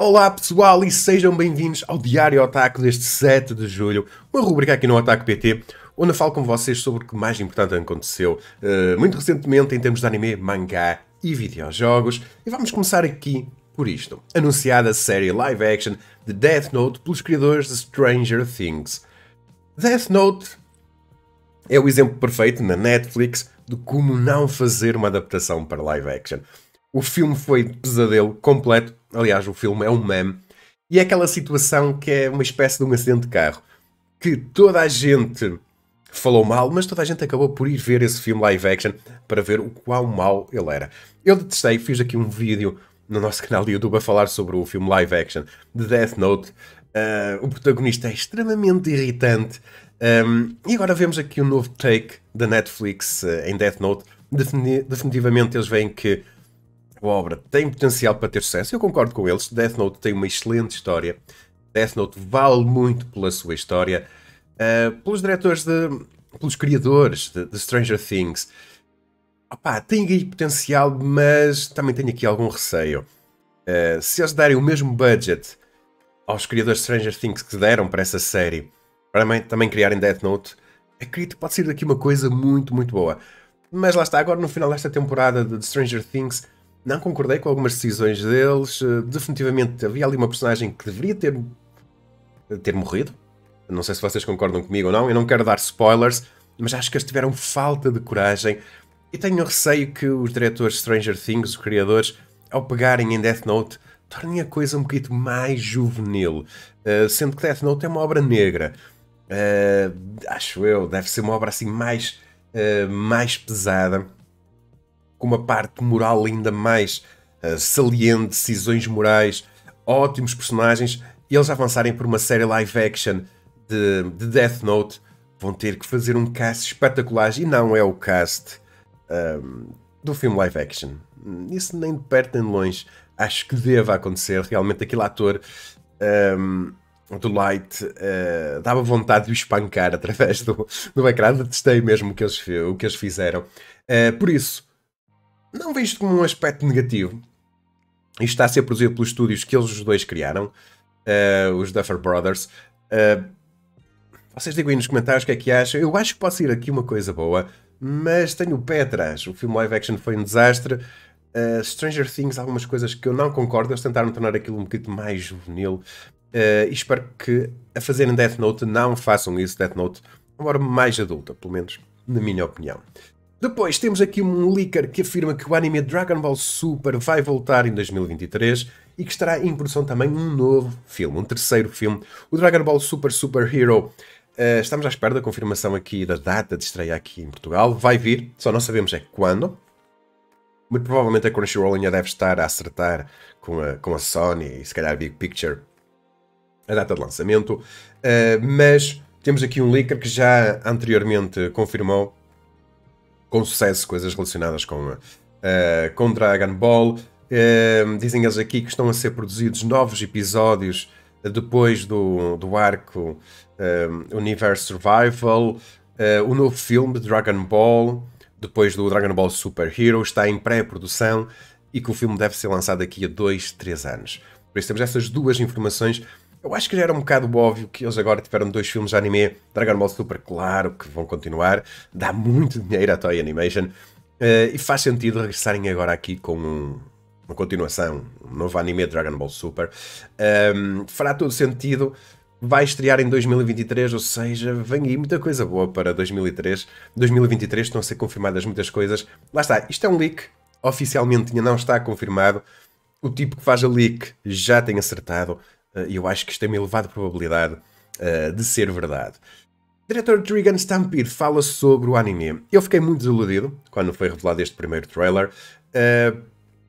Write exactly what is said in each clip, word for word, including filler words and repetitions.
Olá pessoal e sejam bem-vindos ao Diário Otaku deste sete de julho, uma rubrica aqui no Otaku P T, onde eu falo com vocês sobre o que mais importante aconteceu uh, muito recentemente em termos de anime, mangá e videojogos. E vamos começar aqui por isto. Anunciada a série live action de Death Note pelos criadores de Stranger Things. Death Note é o exemplo perfeito na Netflix de como não fazer uma adaptação para live action. O filme foi de pesadelo completo. Aliás, o filme é um meme. E é aquela situação que é uma espécie de um acidente de carro. Que toda a gente falou mal, mas toda a gente acabou por ir ver esse filme live action para ver o quão mau ele era. Eu detestei, fiz aqui um vídeo no nosso canal de YouTube a falar sobre o filme live action de Death Note. Uh, o protagonista é extremamente irritante. Um, e agora vemos aqui um novo take da Netflix uh, em Death Note. Defini- definitivamente eles veem que a obra tem potencial para ter sucesso. Eu concordo com eles. Death Note tem uma excelente história. Death Note vale muito pela sua história. Uh, pelos diretores, de, pelos criadores de, de Stranger Things. Opa, tem aí potencial, mas também tenho aqui algum receio. Uh, se eles derem o mesmo budget aos criadores de Stranger Things que deram para essa série, para também, também criarem Death Note, acredito que pode ser daqui uma coisa muito, muito boa. Mas lá está, agora no final desta temporada de Stranger Things, não concordei com algumas decisões deles. Definitivamente havia ali uma personagem que deveria ter, ter morrido. Não sei se vocês concordam comigo ou não. Eu não quero dar spoilers, mas acho que eles tiveram falta de coragem. E tenho receio que os diretores de Stranger Things, os criadores, ao pegarem em Death Note, tornem a coisa um bocadinho mais juvenil. Uh, sendo que Death Note é uma obra negra. Uh, acho eu, deve ser uma obra assim mais, uh, mais pesada, com uma parte moral ainda mais uh, saliente, decisões morais, ótimos personagens, e eles avançarem por uma série live action de, de Death Note, vão ter que fazer um cast espetacular, e não é o cast um, do filme live action. Isso nem de perto nem de longe acho que deva acontecer. Realmente aquele ator um, do Light uh, dava vontade de o espancar através do, do ecrã. Detestei mesmo o que eles, o que eles fizeram. Uh, por isso, não vejo como um aspecto negativo. Isto está a ser produzido pelos estúdios que eles os dois criaram, uh, os Duffer Brothers. Uh, vocês digam aí nos comentários o que é que acham. Eu acho que pode ser aqui uma coisa boa, mas tenho o pé atrás. O filme live action foi um desastre. Uh, Stranger Things, algumas coisas que eu não concordo. Eles tentaram tornar aquilo um bocadinho mais juvenil. Uh, e espero que, a fazerem Death Note, não façam isso. Death Note é uma obra mais adulta, pelo menos na minha opinião. Depois temos aqui um leaker que afirma que o anime Dragon Ball Super vai voltar em dois mil e vinte e três e que estará em produção também um novo filme, um terceiro filme, o Dragon Ball Super Super Hero. Uh, estamos à espera da confirmação aqui da data de estreia aqui em Portugal. Vai vir, só não sabemos é quando. Muito provavelmente a Crunchyroll ainda deve estar a acertar com a, com a Sony e se calhar a Big Picture a data de lançamento. Uh, mas temos aqui um leaker que já anteriormente confirmou com sucesso coisas relacionadas com, uh, com Dragon Ball. Uh, dizem eles aqui que estão a ser produzidos novos episódios depois do, do arco uh, Universe Survival. Uh, o novo filme de Dragon Ball, depois do Dragon Ball Super Hero, está em pré-produção e que o filme deve ser lançado daqui a dois, três anos. Por isso temos essas duas informações. Eu acho que já era um bocado óbvio que eles agora tiveram dois filmes de anime. Dragon Ball Super, claro que vão continuar. Dá muito dinheiro à Toei Animation. Uh, e faz sentido regressarem agora aqui com um, uma continuação. Um novo anime de Dragon Ball Super. Um, fará todo sentido. Vai estrear em dois mil e vinte e três, ou seja, vem aí muita coisa boa para dois mil e três. dois mil e vinte e três estão a ser confirmadas muitas coisas. Lá está, isto é um leak. Oficialmente ainda não está confirmado. O tipo que faz a leak já tem acertado. E eu acho que isto tem uma elevada probabilidade uh, de ser verdade. O diretor Trigun Stampede fala sobre o anime. Eu fiquei muito desiludido quando foi revelado este primeiro trailer. Uh,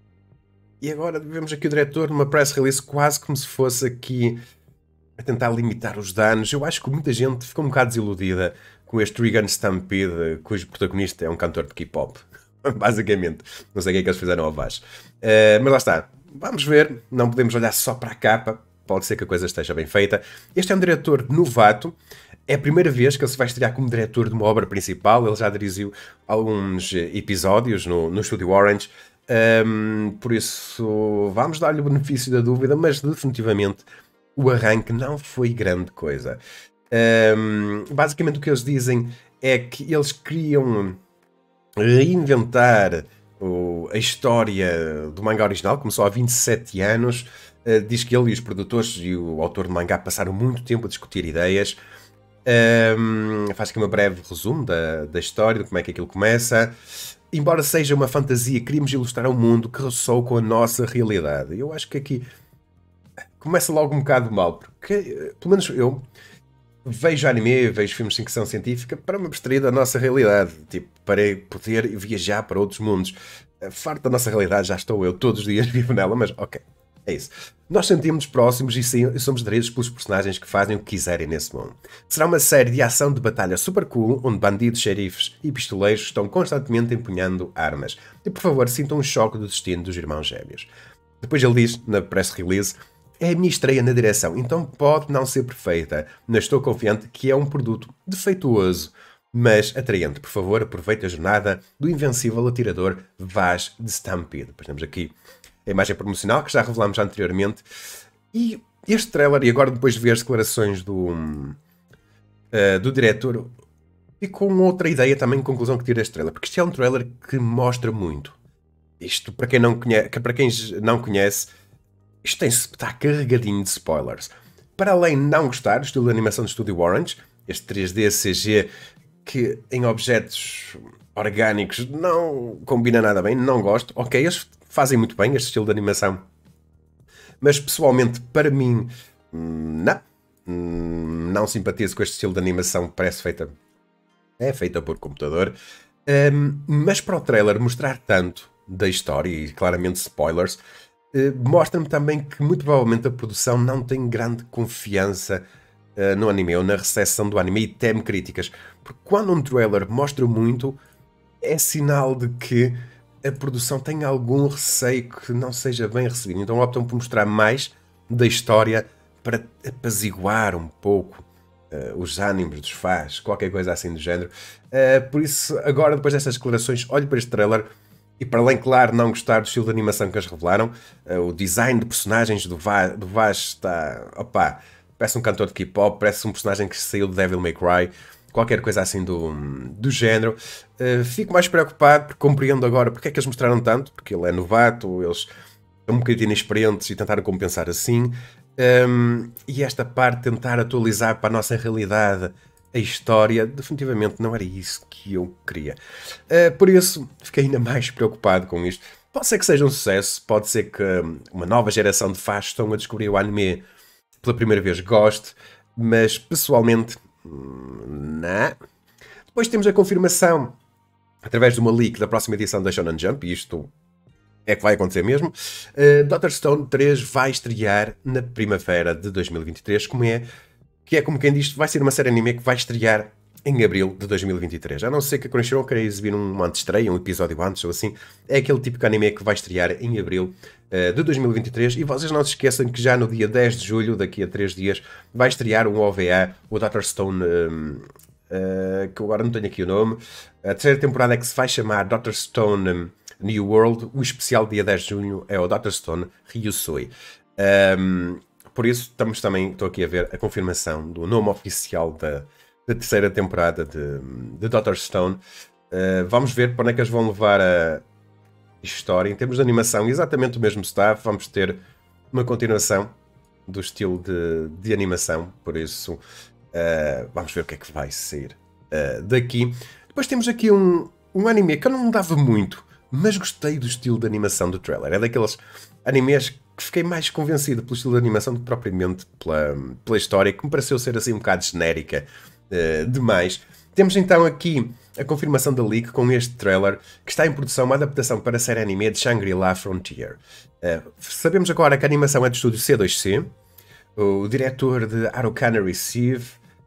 e agora vemos aqui o diretor numa press release quase como se fosse aqui a tentar limitar os danos. Eu acho que muita gente ficou um bocado desiludida com este Trigun Stampede, cujo protagonista é um cantor de K-pop. Basicamente. Não sei o que é que eles fizeram ao voz. Uh, mas lá está. Vamos ver. Não podemos olhar só para a capa. Pode ser que a coisa esteja bem feita. Este é um diretor novato. É a primeira vez que ele se vai estrear como diretor de uma obra principal. Ele já dirigiu alguns episódios no, no Estúdio Orange. Um, por isso, vamos dar-lhe o benefício da dúvida, mas definitivamente o arranque não foi grande coisa. Um, basicamente o que eles dizem é que eles queriam reinventar o, a história do mangá original, começou há vinte e sete anos. Uh, diz que ele e os produtores e o autor do mangá passaram muito tempo a discutir ideias. Um, faz aqui um breve resumo da, da história, de como é que aquilo começa. Embora seja uma fantasia, queríamos ilustrar um mundo que ressoa com a nossa realidade. Eu acho que aqui começa logo um bocado mal, porque, pelo menos eu, vejo anime, vejo filmes de ficção científica para me abstrair da nossa realidade. Tipo, para poder viajar para outros mundos. Farto da nossa realidade, já estou eu, todos os dias vivo nela, mas ok, é isso. Nós sentimos-nos próximos e sim, somos atraídos pelos personagens que fazem o que quiserem nesse mundo. Será uma série de ação de batalha super cool, onde bandidos, xerifes e pistoleiros estão constantemente empunhando armas. E por favor, sintam um choque do destino dos irmãos gêmeos. Depois ele diz, na press release, é a minha estreia na direção, então pode não ser perfeita, mas estou confiante que é um produto defeituoso, mas atraente. Por favor, aproveite a jornada do invencível atirador Vaz de Stampede. Depois temos aqui a imagem promocional que já revelámos anteriormente. E este trailer, e agora depois de ver as declarações do, uh, do diretor, e com outra ideia também, conclusão que tira deste trailer, porque isto é um trailer que mostra muito. Isto, para quem não conhece, para quem não conhece isto tem, está carregadinho de spoilers. Para além de não gostar do estilo de animação do Estúdio Orange, este três D C G que em objetos orgânicos não combina nada bem, não gosto. Ok, eles fazem muito bem este estilo de animação, mas pessoalmente para mim não, não simpatizo com este estilo de animação, parece feita é feita por computador. Um, mas para o trailer mostrar tanto da história e claramente spoilers, Uh, mostra-me também que muito provavelmente a produção não tem grande confiança uh, no anime ou na recepção do anime e teme críticas. Porque quando um trailer mostra muito, é sinal de que a produção tem algum receio que não seja bem recebido. Então optam por mostrar mais da história para apaziguar um pouco uh, os ânimos dos fãs, qualquer coisa assim do género. Uh, por isso, agora, depois destas declarações, olho para este trailer. E para além, claro, não gostar do estilo de animação que eles revelaram, uh, o design de personagens do Vaz, do Vaz está... Opa, parece um cantor de K-pop, parece um personagem que saiu do Devil May Cry, qualquer coisa assim do, do género. Uh, fico mais preocupado, porque compreendo agora porque é que eles mostraram tanto, porque ele é novato, eles são um bocadinho inexperientes e tentaram compensar assim. Um, e esta parte, tentar atualizar para a nossa realidade a história, definitivamente não era isso que eu queria. Uh, por isso, fiquei ainda mais preocupado com isto. Pode ser que seja um sucesso, pode ser que uma nova geração de fãs estão a descobrir o anime pela primeira vez, goste, mas pessoalmente, não. Depois temos a confirmação, através de uma leak da próxima edição da Shonen Jump, e isto é que vai acontecer mesmo, uh, doutor Stone três vai estrear na primavera de dois mil e vinte e três, como é que é como quem diz, vai ser uma série anime que vai estrear em abril de dois mil e vinte e três. A não ser que a Crunchyroll queira exibir um antestreia, um episódio antes ou assim. É aquele típico anime que vai estrear em abril uh, de dois mil e vinte e três. E vocês não se esqueçam que já no dia dez de julho, daqui a três dias, vai estrear um O V A, o doutor Stone, uh, uh, que eu agora não tenho aqui o nome. A terceira temporada é que se vai chamar doutor Stone um, New World. O especial dia dez de junho é o doutor Stone Ryusui. Um, Por isso, estamos também, estou aqui a ver a confirmação do nome oficial da, da terceira temporada de, de doutor Stone. Uh, vamos ver para onde é que eles vão levar a história. Em termos de animação, exatamente o mesmo staff. Vamos ter uma continuação do estilo de, de animação. Por isso, uh, vamos ver o que é que vai sair uh, daqui. Depois temos aqui um, um anime que eu não dava muito, mas gostei do estilo de animação do trailer. É daqueles animes que fiquei mais convencido pelo estilo de animação do que propriamente pela, pela história, que me pareceu ser assim um bocado genérica uh, demais. Temos então aqui a confirmação da leak com este trailer, que está em produção uma adaptação para a série anime de Shangri-La Frontier. Uh, sabemos agora que a animação é do estúdio C dois C, o diretor de Araucana Receive,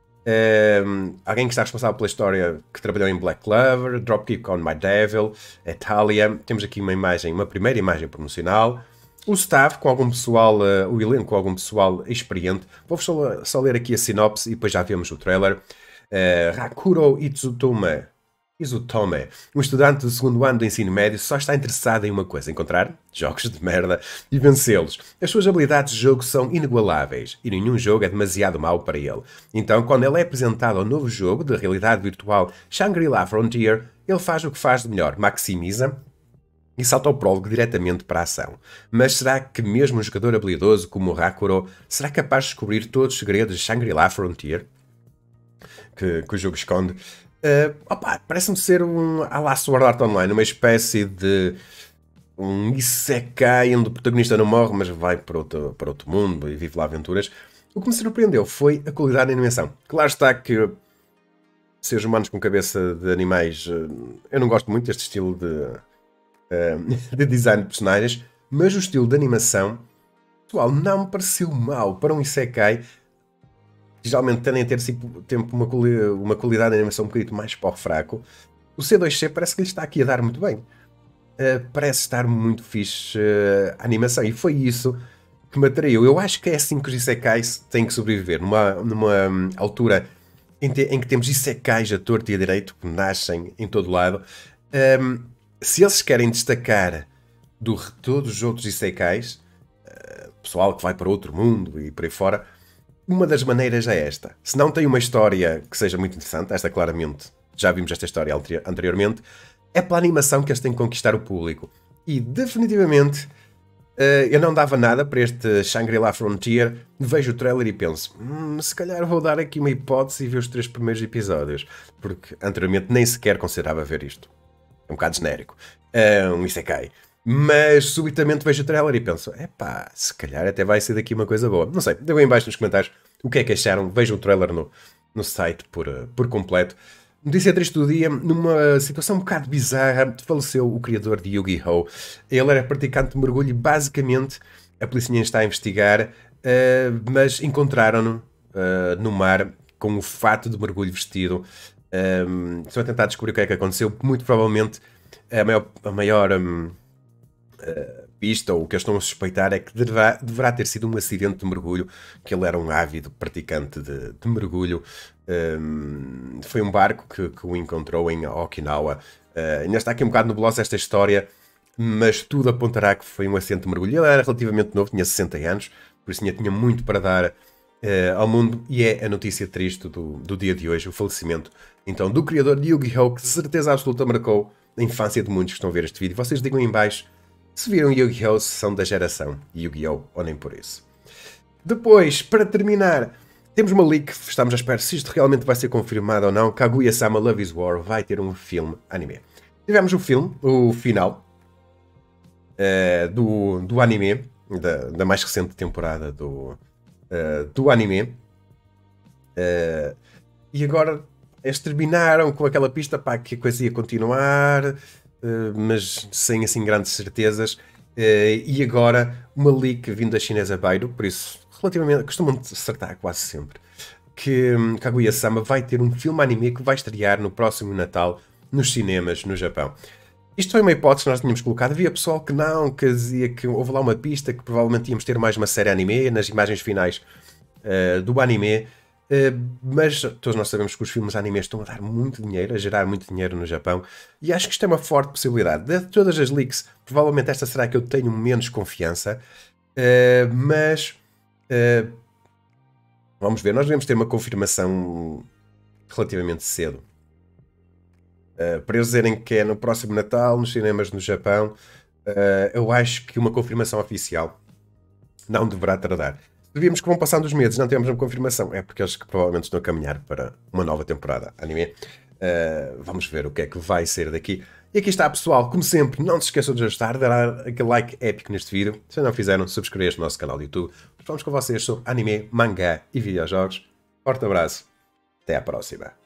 uh, alguém que está responsável pela história, que trabalhou em Black Clover, Dropkick on My Devil, Italia. Temos aqui uma imagem, uma primeira imagem promocional. O staff, com algum pessoal, uh, o elenco com algum pessoal experiente. Vou-vos só, só ler aqui a sinopse e depois já vemos o trailer. Uh, Rakuro Itsutoma Izutome, um estudante do segundo ano do ensino médio, só está interessado em uma coisa: encontrar jogos de merda e vencê-los. As suas habilidades de jogo são inigualáveis e nenhum jogo é demasiado mau para ele. Então, quando ele é apresentado ao novo jogo de realidade virtual Shangri-La Frontier, ele faz o que faz de melhor: maximiza e salta ao prólogo diretamente para a ação. Mas será que mesmo um jogador habilidoso como o Hakuro será capaz de descobrir todos os segredos de Shangri-La Frontier que, que o jogo esconde? Uh, opa, parece-me ser um à la Sword Art Online, uma espécie de um isekai onde o protagonista não morre, mas vai para outro, para outro mundo e vive lá aventuras. O que me surpreendeu foi a qualidade da animação. Claro está que seres humanos com cabeça de animais, eu não gosto muito deste estilo de, uh, de design de personagens, mas o estilo de animação, pessoal, não me pareceu mal para um isekai. Geralmente tendem a ter tempo uma, uma qualidade de animação um bocadinho mais pó fraco. O C dois C parece que lhe está aqui a dar muito bem. Uh, parece estar muito fixe uh, a animação. E foi isso que me atraiu. Eu acho que é assim que os isekais têm que sobreviver. Numa, numa um, altura em, te, em que temos isekais a torto e a direito, que nascem em todo lado. Um, se eles querem destacar do todos os outros isekais, uh, pessoal que vai para outro mundo e por aí fora, uma das maneiras é esta. Se não tem uma história que seja muito interessante, esta claramente, já vimos esta história anteriormente, é pela animação que eles têm que conquistar o público. E definitivamente eu não dava nada para este Shangri-La Frontier. Vejo o trailer e penso, hum, se calhar vou dar aqui uma hipótese e ver os três primeiros episódios, porque anteriormente nem sequer considerava ver isto. É um bocado genérico. É um isekai. Mas subitamente vejo o trailer e penso, epá, se calhar até vai ser daqui uma coisa boa. Não sei, digam aí em baixo nos comentários o que é que acharam. Vejam o trailer no, no site por, por completo. Notícia triste do dia: numa situação um bocado bizarra, faleceu o criador de Yu-Gi-Oh! Ele era praticante de mergulho e basicamente a polícia está a investigar, uh, mas encontraram-no uh, no mar com o fato de mergulho vestido. Um, estão a tentar descobrir o que é que aconteceu. Muito provavelmente a maior... A maior um, Uh, pista, ou o que eles estão a suspeitar, é que deverá, deverá ter sido um acidente de mergulho, que ele era um ávido praticante de, de mergulho. Um, foi um barco que, que o encontrou em Okinawa. Uh, ainda está aqui um bocado nebulosa esta história, mas tudo apontará que foi um acidente de mergulho. Ele era relativamente novo, tinha sessenta anos, por isso tinha, tinha muito para dar uh, ao mundo, e é a notícia triste do, do dia de hoje, o falecimento então do criador de Yu-Gi-Oh! Que de certeza absoluta marcou a infância de muitos que estão a ver este vídeo. Vocês digam em baixo se viram Yu-Gi-Oh! Se são da geração Yu-Gi-Oh! Ou nem por isso. Depois, para terminar, temos uma leak, estamos à espera se isto realmente vai ser confirmado ou não. Kaguya-sama Love is War vai ter um filme anime. Tivemos o filme, o final uh, do, do anime, da, da mais recente temporada do, uh, do anime. Uh, e agora eles terminaram com aquela pista para que a coisa ia continuar, Uh, mas sem assim grandes certezas, uh, e agora uma leak vindo da chinesa Baidu, por isso relativamente costumam acertar quase sempre, que um, Kaguya-sama vai ter um filme anime que vai estrear no próximo Natal nos cinemas no Japão. Isto foi uma hipótese que nós tínhamos colocado. Havia pessoal que não, que dizia que houve lá uma pista que provavelmente íamos ter mais uma série anime nas imagens finais uh, do anime. Uh, mas todos nós sabemos que os filmes animes estão a dar muito dinheiro, a gerar muito dinheiro no Japão, e acho que isto é uma forte possibilidade. De todas as leaks, provavelmente esta será que eu tenho menos confiança, uh, mas uh, vamos ver, nós devemos ter uma confirmação relativamente cedo. Uh, para eles dizerem que é no próximo Natal, nos cinemas no Japão, uh, eu acho que uma confirmação oficial não deverá tardar. Vimos que vão passando os meses, não temos uma confirmação. É porque eles que provavelmente estão a caminhar para uma nova temporada anime. Uh, vamos ver o que é que vai ser daqui. E aqui está, pessoal. Como sempre, não se esqueçam de ajustar, dar aquele like épico neste vídeo. Se não fizeram, subscrevam este nosso canal do YouTube. Vamos com vocês sobre anime, mangá e videojogos. Forte abraço. Até à próxima.